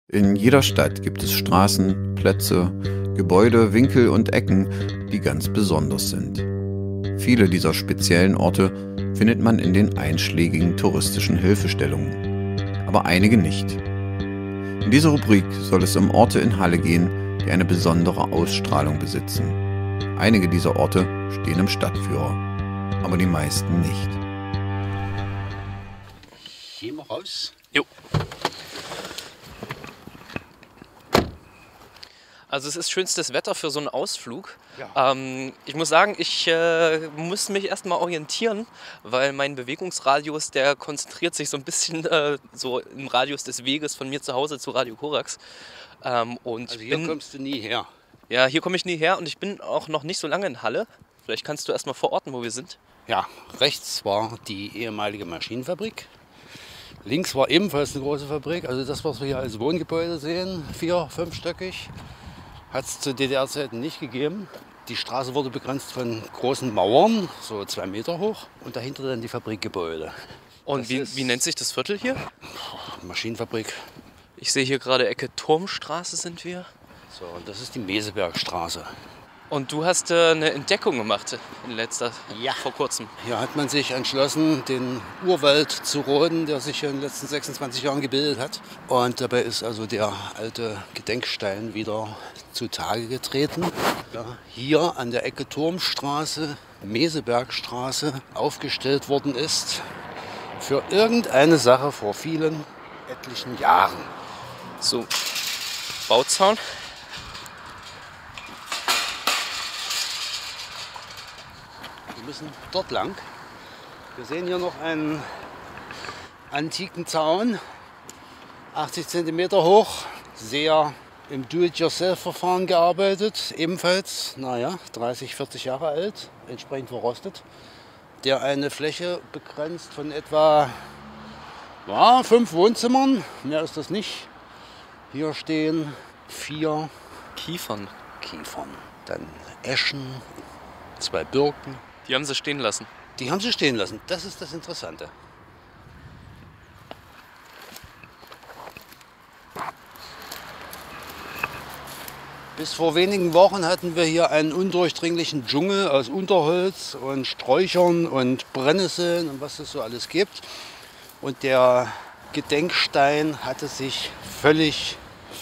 In jeder Stadt gibt es Straßen, Plätze, Gebäude, Winkel und Ecken, die ganz besonders sind. Viele dieser speziellen Orte findet man in den einschlägigen touristischen Hilfestellungen, aber einige nicht. In dieser Rubrik soll es um Orte in Halle gehen, die eine besondere Ausstrahlung besitzen. Einige dieser Orte stehen im Stadtführer, aber die meisten nicht. Gehen wir raus. Jo. Also es ist schönstes Wetter für so einen Ausflug. Ja. Ich muss sagen, ich muss mich erstmal orientieren, weil mein Bewegungsradius, der konzentriert sich so ein bisschen so im Radius des Weges von mir zu Hause zu Radio Korax. Und Also hier kommst du nie her. ja, hier komme ich nie her und ich bin auch noch nicht so lange in Halle. Vielleicht kannst du erstmal verorten, wo wir sind. Ja, rechts war die ehemalige Maschinenfabrik. Links war ebenfalls eine große Fabrik. Also das, was wir hier als Wohngebäude sehen, 4-, 5-stöckig, hat es zu DDR-Zeiten nicht gegeben. Die Straße wurde begrenzt von großen Mauern, so 2 Meter hoch, und dahinter dann die Fabrikgebäude. Und Das wie ist- nennt sich das Viertel hier? Maschinenfabrik. Ich sehe hier gerade Ecke Turmstraße sind wir. So, und das ist die Mesebergstraße. Und du hast eine Entdeckung gemacht Ja. vor kurzem. Hier hat man sich entschlossen, den Urwald zu roden, der sich in den letzten 26 Jahren gebildet hat. Und dabei ist also der alte Gedenkstein wieder zutage getreten. Ja, hier an der Ecke Turmstraße, Mesebergstraße aufgestellt worden ist. Für irgendeine Sache vor vielen, etlichen Jahren. So, Bauzaun. Wir müssen dort lang. Wir sehen hier noch einen antiken Zaun, 80 cm hoch, sehr im Do-it-yourself-Verfahren gearbeitet, ebenfalls, 30, 40 Jahre alt, entsprechend verrostet, der eine Fläche begrenzt von etwa 5 Wohnzimmern, mehr ist das nicht. Hier stehen 4 Kiefern. Kiefern, dann Eschen, 2 Birken. Die haben sie stehen lassen. Die haben sie stehen lassen. Das ist das Interessante. Bis vor wenigen Wochen hatten wir hier einen undurchdringlichen Dschungel aus Unterholz und Sträuchern und Brennnesseln und was es so alles gibt. Und der Gedenkstein hatte sich völlig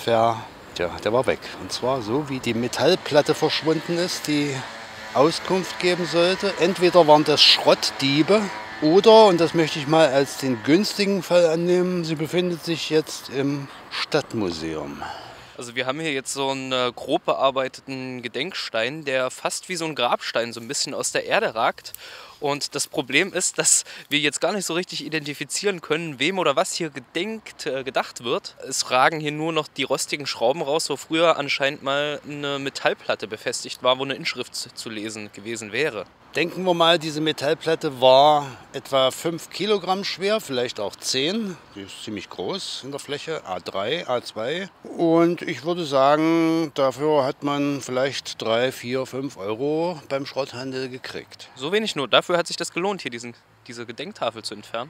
der war weg. Und zwar so, wie die Metallplatte verschwunden ist, die Auskunft geben sollte. Entweder waren das Schrottdiebe oder, und das möchte ich mal als den günstigen Fall annehmen, sie befindet sich jetzt im Stadtmuseum. Also wir haben hier jetzt so einen grob bearbeiteten Gedenkstein, der fast wie so ein Grabstein so ein bisschen aus der Erde ragt. Und das Problem ist, dass wir jetzt gar nicht so richtig identifizieren können, wem oder was hier gedacht wird. Es ragen hier nur noch die rostigen Schrauben raus, wo früher anscheinend mal eine Metallplatte befestigt war, wo eine Inschrift zu lesen gewesen wäre. Denken wir mal, diese Metallplatte war etwa 5 Kilogramm schwer, vielleicht auch 10. Die ist ziemlich groß in der Fläche, A3, A2. Und ich würde sagen, dafür hat man vielleicht 3, 4, 5 Euro beim Schrotthandel gekriegt. So wenig nur. Dafür hat sich das gelohnt, hier diese Gedenktafel zu entfernen.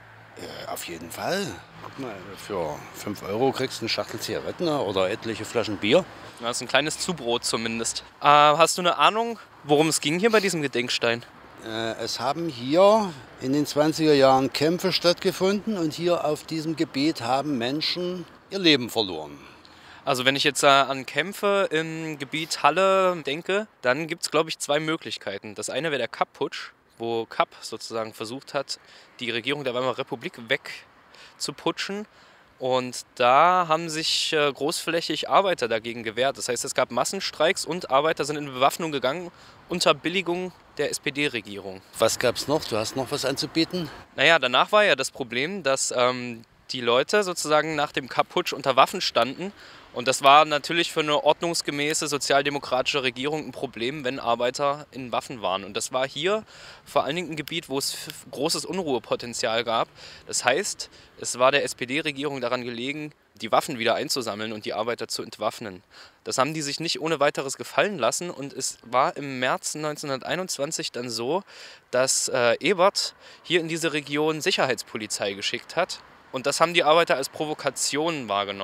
Auf jeden Fall. Guck mal, für 5 Euro kriegst du eine Schachtel Zigaretten oder etliche Flaschen Bier. Das ist ein kleines Zubrot zumindest. Hast du eine Ahnung, worum es ging hier bei diesem Gedenkstein? Es haben hier in den 20er Jahren Kämpfe stattgefunden und hier auf diesem Gebiet haben Menschen ihr Leben verloren. Also wenn ich jetzt an Kämpfe im Gebiet Halle denke, dann gibt es, glaube ich, 2 Möglichkeiten. Das eine wäre der Kapp-Putsch, wo Kapp sozusagen versucht hat, die Regierung der Weimarer Republik wegzuputschen. Und da haben sich großflächig Arbeiter dagegen gewehrt. Das heißt, es gab Massenstreiks und Arbeiter sind in Bewaffnung gegangen unter Billigung der SPD-Regierung. Was gab's noch? Du hast noch was anzubieten? Naja, danach war ja das Problem, dass die Leute sozusagen nach dem Kapp-Putsch unter Waffen standen. Und das war natürlich für eine ordnungsgemäße sozialdemokratische Regierung ein Problem, wenn Arbeiter in Waffen waren. Und das war hier vor allen Dingen ein Gebiet, wo es großes Unruhepotenzial gab. Das heißt, es war der SPD-Regierung daran gelegen, die Waffen wieder einzusammeln und die Arbeiter zu entwaffnen. Das haben die sich nicht ohne weiteres gefallen lassen. Und es war im März 1921 dann so, dass Ebert hier in diese Region Sicherheitspolizei geschickt hat. Und das haben die Arbeiter als Provokation wahrgenommen.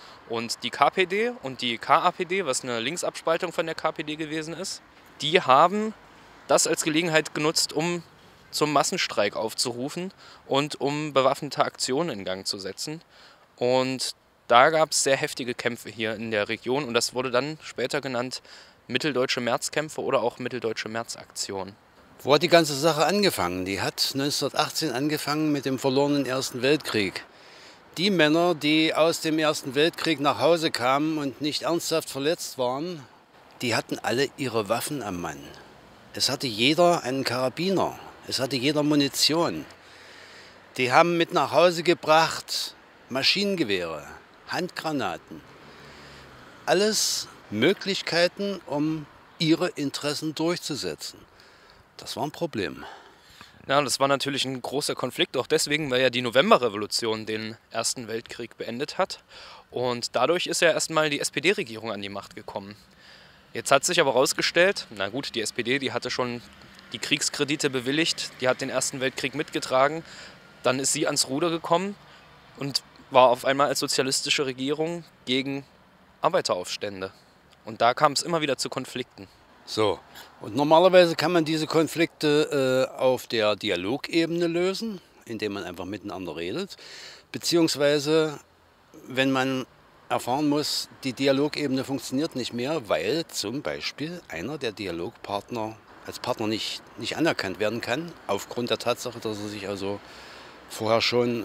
Und die KPD und die KAPD, was eine Linksabspaltung von der KPD gewesen ist, die haben das als Gelegenheit genutzt, um zum Massenstreik aufzurufen und um bewaffnete Aktionen in Gang zu setzen. Und da gab es sehr heftige Kämpfe hier in der Region und das wurde dann später genannt Mitteldeutsche Märzkämpfe oder auch Mitteldeutsche Märzaktion. Wo hat die ganze Sache angefangen? Die hat 1918 angefangen mit dem verlorenen Ersten Weltkrieg. Die Männer, die aus dem Ersten Weltkrieg nach Hause kamen und nicht ernsthaft verletzt waren, die hatten alle ihre Waffen am Mann. Es hatte jeder einen Karabiner, es hatte jeder Munition. Die haben mit nach Hause gebracht Maschinengewehre, Handgranaten. Alles Möglichkeiten, um ihre Interessen durchzusetzen. Das war ein Problem. Ja, das war natürlich ein großer Konflikt, auch deswegen, weil ja die Novemberrevolution den Ersten Weltkrieg beendet hat. Und dadurch ist ja erstmal die SPD-Regierung an die Macht gekommen. Jetzt hat sich aber herausgestellt, na gut, die SPD, die hatte schon die Kriegskredite bewilligt, die hat den Ersten Weltkrieg mitgetragen. Dann ist sie ans Ruder gekommen und war auf einmal als sozialistische Regierung gegen Arbeiteraufstände. Und da kam es immer wieder zu Konflikten. So, und normalerweise kann man diese Konflikte auf der Dialogebene lösen, indem man einfach miteinander redet. Beziehungsweise, wenn man erfahren muss, die Dialogebene funktioniert nicht mehr, weil zum Beispiel einer der Dialogpartner als Partner nicht anerkannt werden kann, aufgrund der Tatsache, dass er sich also vorher schon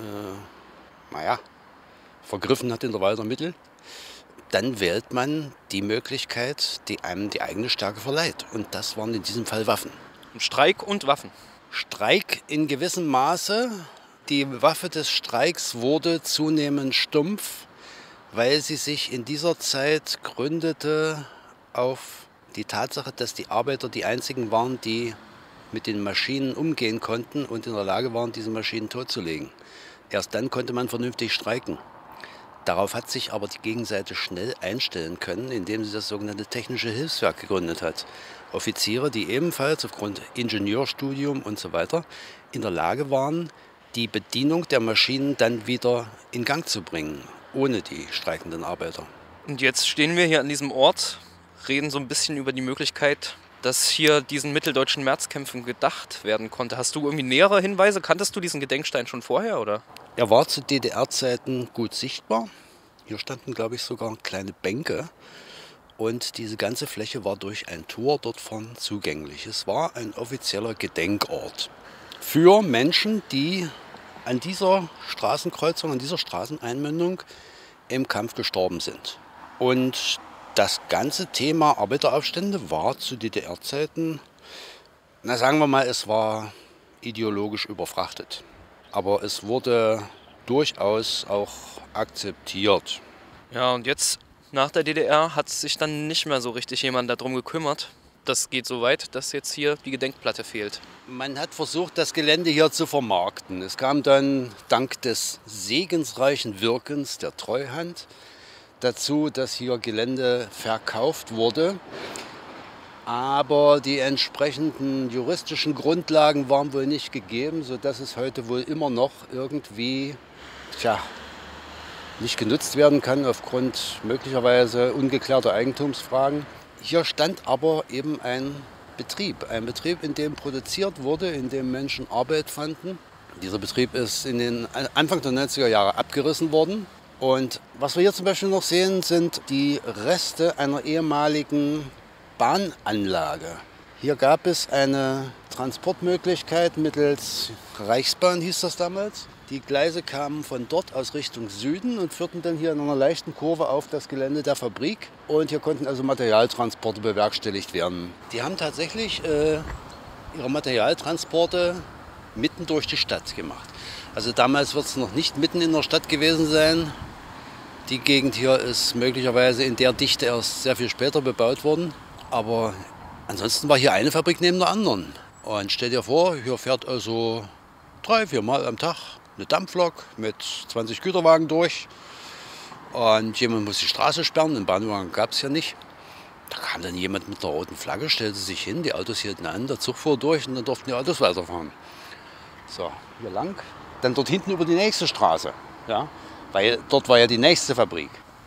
vergriffen hat in der Wahl der Mittel. Dann wählt man die Möglichkeit, die einem die eigene Stärke verleiht. Und das waren in diesem Fall Waffen. Streik und Waffen. Streik in gewissem Maße. Die Waffe des Streiks wurde zunehmend stumpf, weil sie sich in dieser Zeit gründete auf die Tatsache, dass die Arbeiter die einzigen waren, die mit den Maschinen umgehen konnten und in der Lage waren, diese Maschinen totzulegen. Erst dann konnte man vernünftig streiken. Darauf hat sich aber die Gegenseite schnell einstellen können, indem sie das sogenannte Technische Hilfswerk gegründet hat. Offiziere, die ebenfalls aufgrund Ingenieurstudium und so weiter in der Lage waren, die Bedienung der Maschinen dann wieder in Gang zu bringen, ohne die streikenden Arbeiter. Und jetzt stehen wir hier an diesem Ort, reden so ein bisschen über die Möglichkeit, dass hier diesen mitteldeutschen Märzkämpfen gedacht werden konnte. Hast du irgendwie nähere Hinweise? Kanntest du diesen Gedenkstein schon vorher, oder? Er war zu DDR-Zeiten gut sichtbar. Hier standen, glaube ich, sogar kleine Bänke. Und diese ganze Fläche war durch ein Tor dort vorn zugänglich. Es war ein offizieller Gedenkort für Menschen, die an dieser Straßenkreuzung, an dieser Straßeneinmündung im Kampf gestorben sind. Und das ganze Thema Arbeiteraufstände war zu DDR-Zeiten, sagen wir mal, es war ideologisch überfrachtet. Aber es wurde durchaus auch akzeptiert. Ja, und jetzt nach der DDR hat sich dann nicht mehr so richtig jemand darum gekümmert. Das geht so weit, dass jetzt hier die Gedenkplatte fehlt. Man hat versucht, das Gelände hier zu vermarkten. Es kam dann dank des segensreichen Wirkens der Treuhand dazu, dass hier Gelände verkauft wurde. Aber die entsprechenden juristischen Grundlagen waren wohl nicht gegeben, sodass es heute wohl immer noch irgendwie nicht genutzt werden kann aufgrund möglicherweise ungeklärter Eigentumsfragen. Hier stand aber eben ein Betrieb, in dem produziert wurde, in dem Menschen Arbeit fanden. Dieser Betrieb ist in den Anfang der 90er Jahre abgerissen worden. Und was wir hier zum Beispiel noch sehen, sind die Reste einer ehemaligen Bahnanlage. Hier gab es eine Transportmöglichkeit mittels Reichsbahn, hieß das damals. Die Gleise kamen von dort aus Richtung Süden und führten dann hier in einer leichten Kurve auf das Gelände der Fabrik. Und hier konnten also Materialtransporte bewerkstelligt werden. Die haben tatsächlich ihre Materialtransporte mitten durch die Stadt gemacht. Also damals wird es noch nicht mitten in der Stadt gewesen sein. Die Gegend hier ist möglicherweise in der Dichte erst sehr viel später bebaut worden. Aber ansonsten war hier eine Fabrik neben der anderen. Und stell dir vor, hier fährt also 3-4 Mal am Tag eine Dampflok mit 20 Güterwagen durch. Und jemand muss die Straße sperren, den Bahnwagen gab es ja nicht. Da kam dann jemand mit einer roten Flagge, stellte sich hin, die Autos hielten an, der Zug fuhr durch und dann durften die Autos weiterfahren. So, hier lang, dann dort hinten über die nächste Straße, ja, weil dort war ja die nächste Fabrik.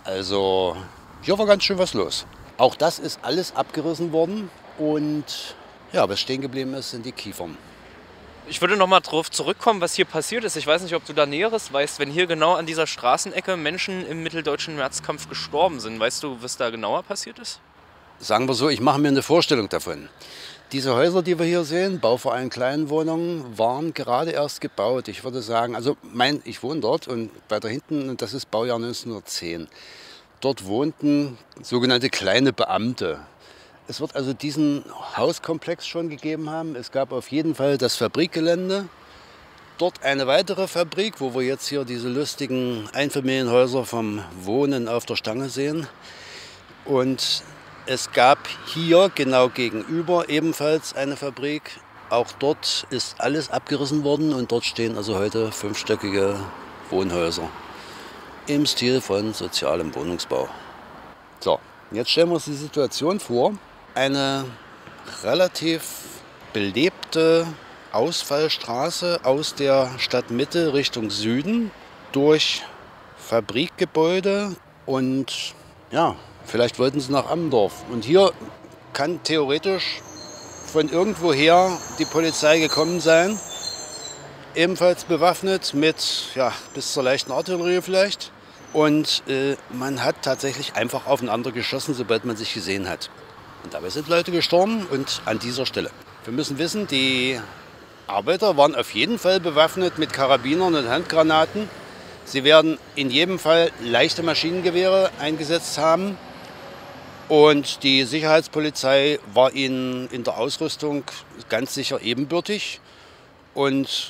Also hier war ganz schön was los. Auch das ist alles abgerissen worden und ja, was stehen geblieben ist, sind die Kiefern. Ich würde noch mal drauf zurückkommen, was hier passiert ist. Ich weiß nicht, ob du da Näheres weißt, wenn hier genau an dieser Straßenecke Menschen im mitteldeutschen Märzkampf gestorben sind. Weißt du, was da genauer passiert ist? Sagen wir so, ich mache mir eine Vorstellung davon. Diese Häuser, die wir hier sehen, Bauverein Kleinwohnungen, waren gerade erst gebaut. Ich würde sagen, also ich wohne dort und weiter hinten, das ist Baujahr 1910. Dort wohnten sogenannte kleine Beamte. Es wird also diesen Hauskomplex schon gegeben haben. Es gab auf jeden Fall das Fabrikgelände. Dort eine weitere Fabrik, wo wir jetzt hier diese lustigen Einfamilienhäuser vom Wohnen auf der Stange sehen. Und es gab hier genau gegenüber ebenfalls eine Fabrik. Auch dort ist alles abgerissen worden und dort stehen also heute 5-stöckige Wohnhäuser im Stil von sozialem Wohnungsbau. So, jetzt stellen wir uns die Situation vor. Eine relativ belebte Ausfallstraße aus der Stadtmitte Richtung Süden durch Fabrikgebäude und ja, vielleicht wollten sie nach Ammendorf. Und hier kann theoretisch von irgendwoher die Polizei gekommen sein, ebenfalls bewaffnet mit bis zur leichten Artillerie vielleicht. Und man hat tatsächlich einfach aufeinander geschossen, sobald man sich gesehen hat. Und dabei sind Leute gestorben und an dieser Stelle. Wir müssen wissen, die Arbeiter waren auf jeden Fall bewaffnet mit Karabinern und Handgranaten. Sie werden in jedem Fall leichte Maschinengewehre eingesetzt haben. Und die Sicherheitspolizei war ihnen in der Ausrüstung ganz sicher ebenbürtig. Und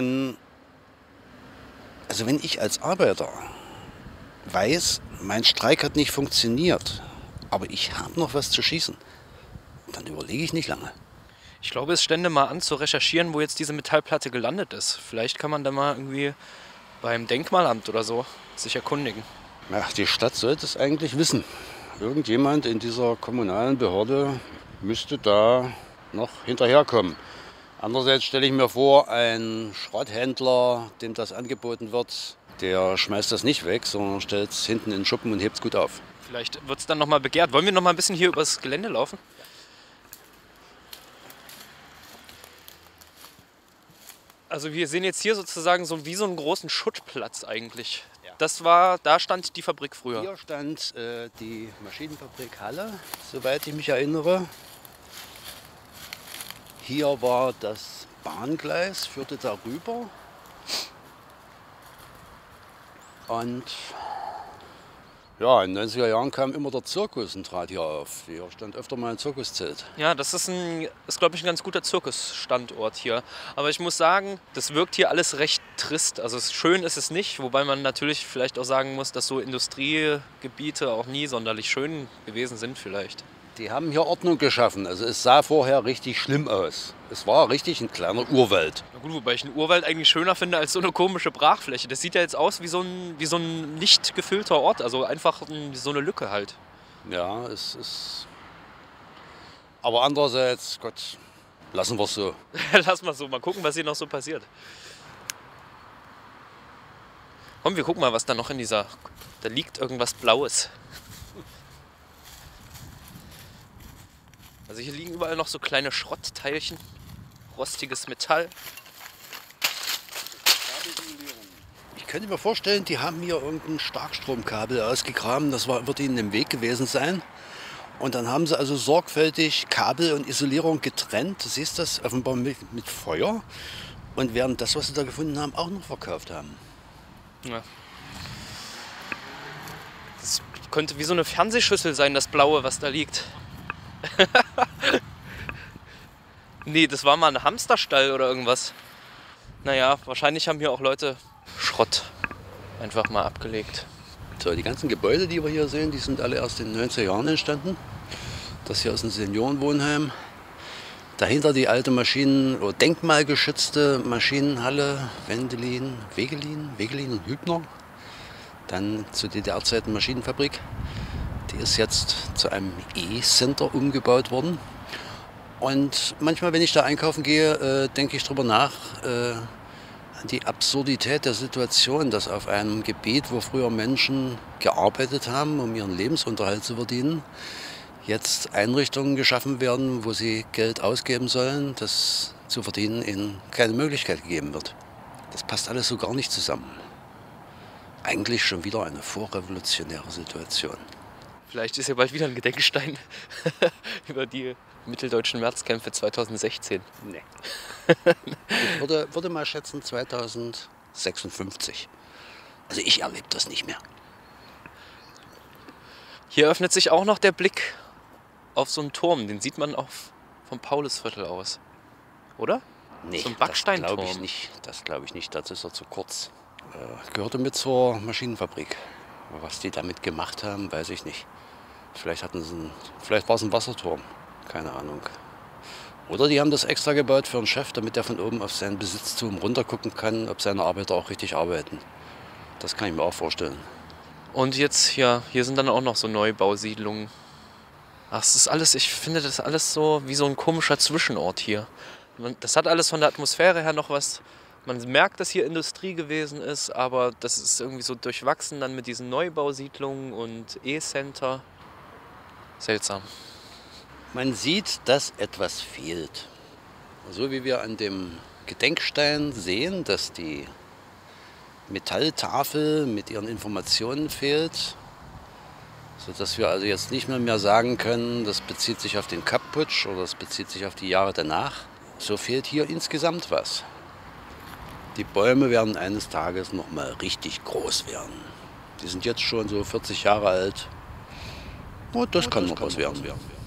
also wenn ich als Arbeiter weiß, mein Streik hat nicht funktioniert, aber ich habe noch was zu schießen, dann überlege ich nicht lange. Ich glaube, es stände mal an zu recherchieren, wo jetzt diese Metallplatte gelandet ist. Vielleicht kann man da mal irgendwie beim Denkmalamt oder so sich erkundigen. Ja, die Stadt sollte es eigentlich wissen. Irgendjemand in dieser kommunalen Behörde müsste da noch hinterherkommen. Andererseits stelle ich mir vor, ein Schrotthändler, dem das angeboten wird, der schmeißt das nicht weg, sondern stellt es hinten in den Schuppen und hebt es gut auf. Vielleicht wird es dann nochmal begehrt. Wollen wir noch mal ein bisschen hier übers Gelände laufen? Also wir sehen jetzt hier sozusagen wie so einen großen Schuttplatz eigentlich. Ja. Da stand die Fabrik früher. Hier stand die Maschinenfabrik Halle, soweit ich mich erinnere. Hier war das Bahngleis, führte darüber. Und ja, in den 90er Jahren kam immer der Zirkus und trat hier auf. Hier stand öfter mal ein Zirkuszelt. Ja, das ist glaube ich, ein ganz guter Zirkusstandort hier. Aber ich muss sagen, das wirkt hier alles recht trist. Also schön ist es nicht, wobei man natürlich vielleicht auch sagen muss, dass so Industriegebiete auch nie sonderlich schön gewesen sind vielleicht. Die haben hier Ordnung geschaffen. Also es sah vorher richtig schlimm aus. Es war richtig ein kleiner Urwald. Na gut, wobei ich einen Urwald eigentlich schöner finde als so eine komische Brachfläche. Das sieht ja jetzt aus wie so ein nicht gefüllter Ort. Also einfach so eine Lücke halt. Ja, es ist... Aber andererseits, Gott, lassen wir es so. Lass mal so, mal gucken, was hier noch so passiert. Komm, wir gucken mal, was da noch in dieser... Da liegt irgendwas Blaues. Also hier liegen überall noch so kleine Schrottteilchen, rostiges Metall. Ich könnte mir vorstellen, die haben hier irgendein Starkstromkabel ausgegraben, das wird ihnen im Weg gewesen sein. Und dann haben sie also sorgfältig Kabel und Isolierung getrennt, du siehst das offenbar mit Feuer. Und werden das, was sie da gefunden haben, auch noch verkauft haben. Ja. Das könnte wie so eine Fernsehschüssel sein, das Blaue, was da liegt. Nee, das war mal ein Hamsterstall oder irgendwas. Naja, wahrscheinlich haben hier auch Leute Schrott einfach mal abgelegt. So, die ganzen Gebäude, die wir hier sehen, die sind alle erst in den 90er Jahren entstanden. Das hier ist ein Seniorenwohnheim. Dahinter die alte oder denkmalgeschützte Maschinenhalle Wegelin und Hübner. Dann zu DDR-Zeiten Maschinenfabrik. Die ist jetzt zu einem E-Center umgebaut worden. Und manchmal, wenn ich da einkaufen gehe, denke ich drüber nach, die Absurdität der Situation, dass auf einem Gebiet, wo früher Menschen gearbeitet haben, um ihren Lebensunterhalt zu verdienen, jetzt Einrichtungen geschaffen werden, wo sie Geld ausgeben sollen, das zu verdienen ihnen keine Möglichkeit gegeben wird. Das passt alles so gar nicht zusammen. Eigentlich schon wieder eine vorrevolutionäre Situation. Vielleicht ist ja bald wieder ein Gedenkstein über die mitteldeutschen Märzkämpfe 2016. Nee. Ich würde mal schätzen 2056. Also ich erlebe das nicht mehr. Hier öffnet sich auch noch der Blick auf so einen Turm. Den sieht man auch vom Paulusviertel aus. Oder? Nee, so ein Backsteinturm. Das glaube ich nicht. Dazu ist er zu kurz. Gehörte mit zur Maschinenfabrik. Aber was die damit gemacht haben, weiß ich nicht. Vielleicht war es ein Wasserturm. Keine Ahnung. Oder die haben das extra gebaut für einen Chef, damit er von oben auf seinen Besitztum runtergucken kann, ob seine Arbeiter auch richtig arbeiten. Das kann ich mir auch vorstellen. Und jetzt hier sind dann auch noch so Neubausiedlungen. Ach, es ist alles, ich finde das alles so wie so ein komischer Zwischenort hier. Das hat alles von der Atmosphäre her noch was. Man merkt, dass hier Industrie gewesen ist, aber das ist irgendwie so durchwachsen dann mit diesen Neubausiedlungen und E-Center. Seltsam. Man sieht, dass etwas fehlt. So wie wir an dem Gedenkstein sehen, dass die Metalltafel mit ihren Informationen fehlt, sodass wir also jetzt nicht mehr sagen können, das bezieht sich auf den Kapp-Putsch oder das bezieht sich auf die Jahre danach. So fehlt hier insgesamt was. Die Bäume werden eines Tages noch mal richtig groß werden. Die sind jetzt schon so 40 Jahre alt. Und das kann noch was werden.